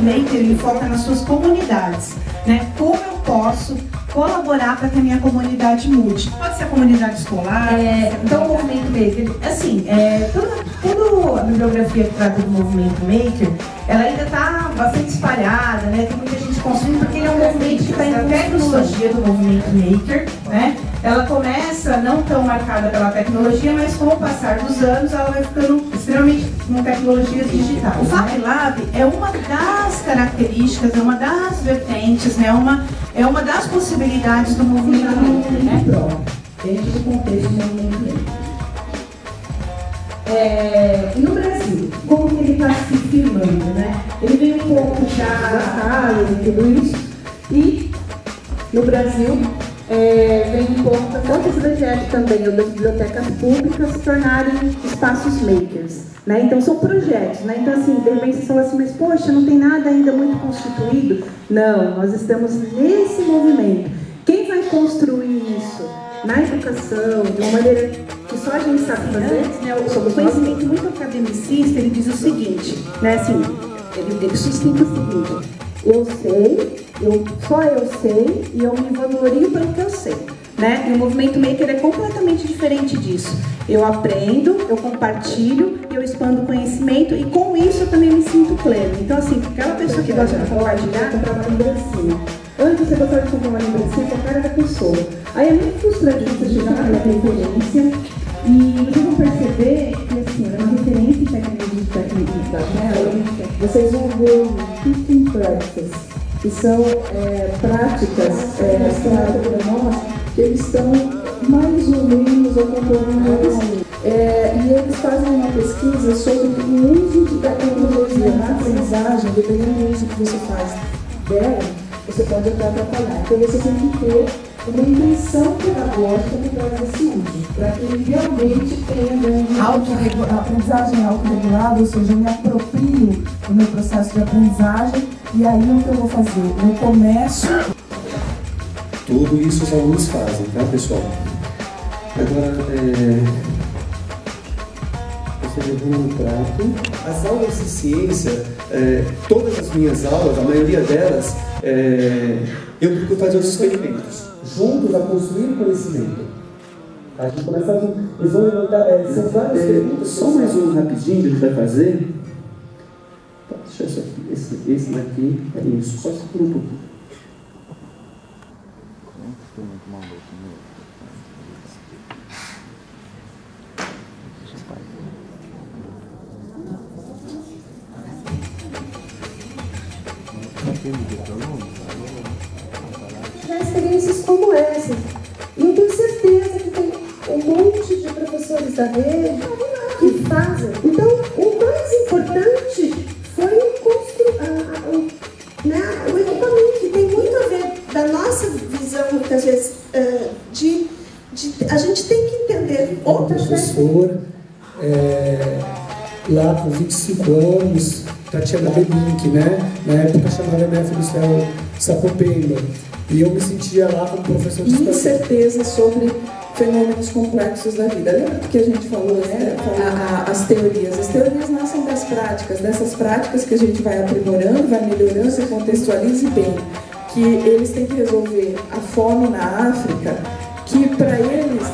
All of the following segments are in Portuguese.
maker, ele foca nas suas comunidades, né? Como eu posso colaborar para que a minha comunidade mude? Pode ser a comunidade escolar. Então, o movimento maker, assim, toda a bibliografia que trata do movimento maker, ela ainda está bastante espalhada, né? Tem muita gente construindo, porque ele é um movimento que está em tecnologia do movimento maker, né? Ela começa não tão marcada pela tecnologia, mas com o passar dos anos ela vai ficando extremamente com tecnologias digitais. O Fab Lab é uma das características, é uma das vertentes, né? É uma das possibilidades do movimento maker, né? Dentro do contexto do movimento maker. E no Brasil, como que ele está se firmando, né? Ele vem um pouco da e tudo isso, e no Brasil vem um pouco outros projetos também, das bibliotecas públicas se tornarem espaços makers, né? Então são projetos, né? Então assim, de repente você fala assim, mas poxa, não tem nada ainda muito constituído? Não, nós estamos nesse movimento. Quem vai construir isso na educação, de uma maneira que só a gente sabe fazer, né? O conhecimento muito academicista, ele diz o seguinte, né? Assim, ele sustenta o seguinte: só eu sei e eu me vanglorio pelo que eu sei, né? E o movimento maker é completamente diferente disso. Eu aprendo, eu compartilho, eu expando conhecimento e com isso eu também me sinto pleno. Então assim, aquela pessoa que gosta de compartilhar, comprar uma lembrancinha. Antes você gostava de comprar uma lembrancinha com a cara da pessoa. Aí é muito frustrante você chegar na referência e vocês vão perceber que assim, é uma referência em tecnologia né? Vocês vão ver 15 practices, que são práticas para nós que eles estão mais ou menos acompanhando e eles fazem uma pesquisa sobre o uso de tecnologia na aprendizagem, dependendo do uso que você faz dela, você pode até atrapalhar. Então você tem que ter uma intenção pedagógica por trás desse uso, para que ele realmente tenha ganho. A aprendizagem autorregulada, ou seja, eu me aproprio do meu processo de aprendizagem e aí o que eu vou fazer? Eu começo... Tudo isso os alunos fazem, tá, pessoal? Agora, você levou no prato. As aulas de ciência, todas as minhas aulas, a maioria delas, eu procuro fazer os experimentos juntos a construir o conhecimento. A gente começa a... Eles vão levantar... são várias perguntas. Só mais um rapidinho que a gente vai fazer. Deixa isso aqui. Esse daqui é isso. Só por um pouquinho. Já experiências como essa. E eu tenho certeza que tem um monte de professores da rede que fazem. Então, o mais importante foi o equipamento, que tem muito a ver da nossa visão, muitas vezes, a gente tem que entender outras professor, lá com 25 anos, Tatiana Belink, né? Na época chamava MF do Céu Sapopemba. E eu me sentia lá como professor de incerteza sobre fenômenos complexos da vida. Lembra do que a gente falou, né? As teorias. As teorias nascem das práticas, dessas práticas que a gente vai aprimorando, vai melhorando, se contextualize bem. Que eles têm que resolver a fome na África, que para eles...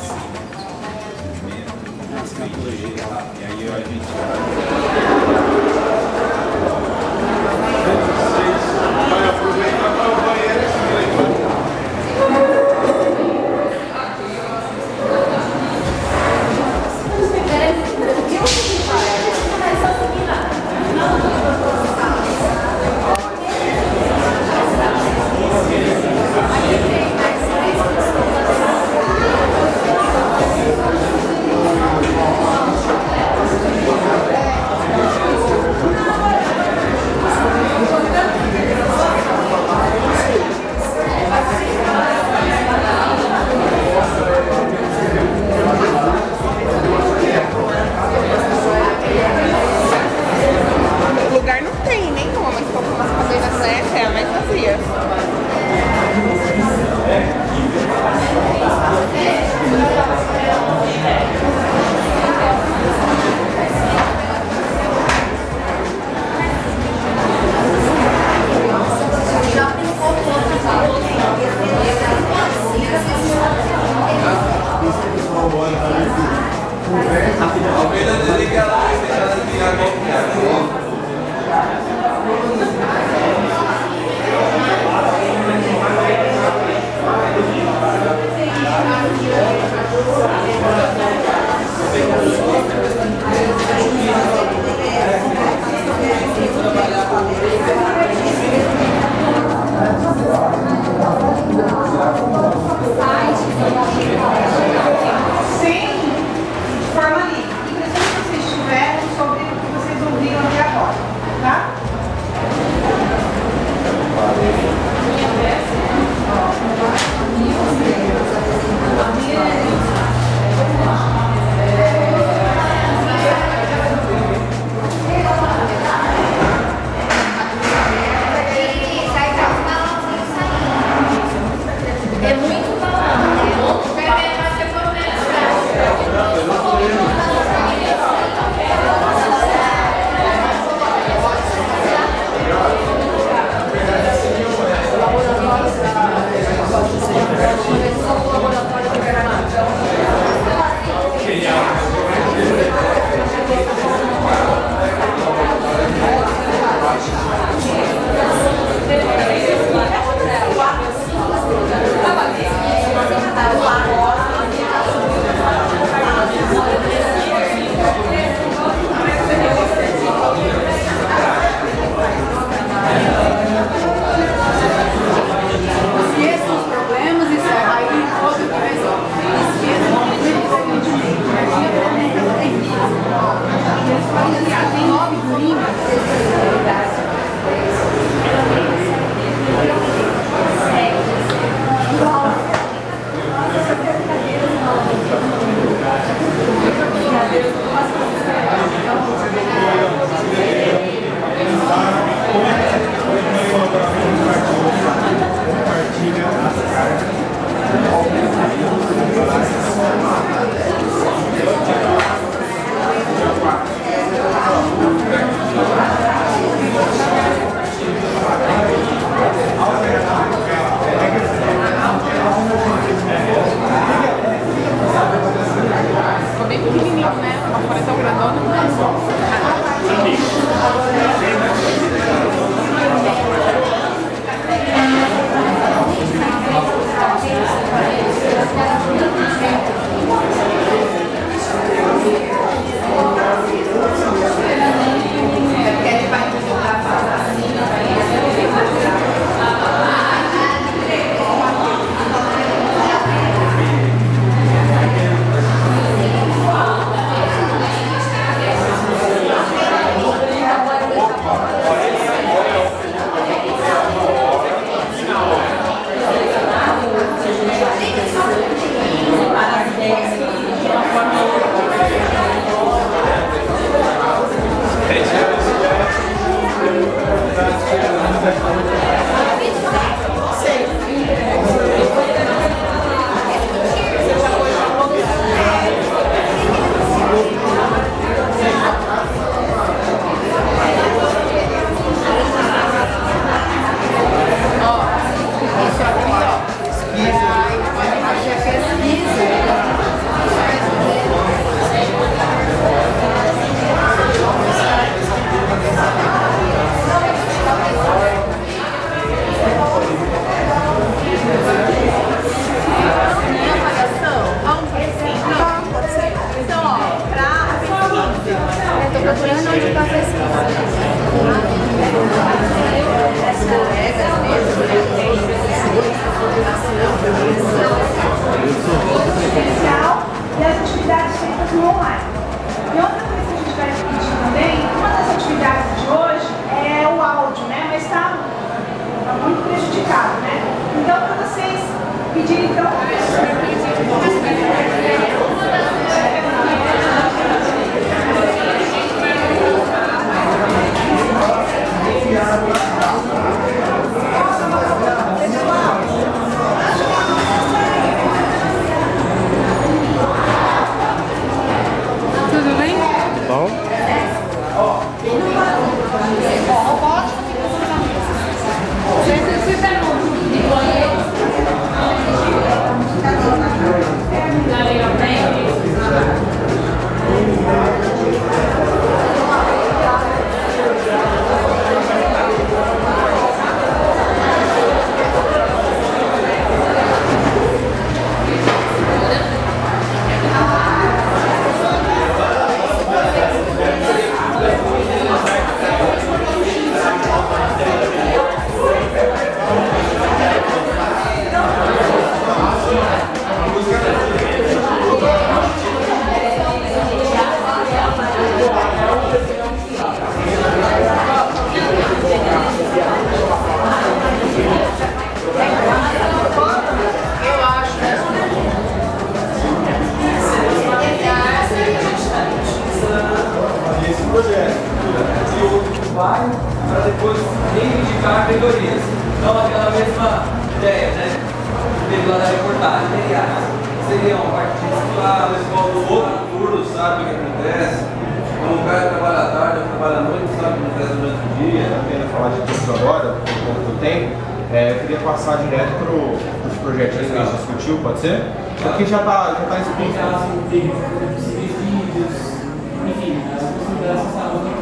para depois reivindicar melhorias. Então, aquela mesma ideia, né? Veio lá da reportagem, seria uma partida lá na escola do outro turno, sabe o que acontece? Quando o cara trabalha à tarde, ou trabalha à noite, sabe o que acontece durante o dia. Não pena falar de tudo agora, por conta do tempo. Eu queria passar direto para os projetinhos que a gente discutiu, pode ser? Aqui já está explícito. Vídeos, enfim, as possibilidades de saúde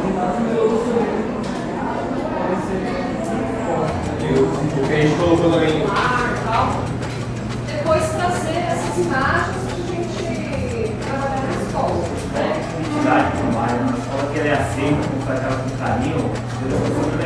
O que a gente colocou também. Depois trazer essas imagens para a gente trabalhar na escola. Entidade, uma escola que ela é aceita, com carinho,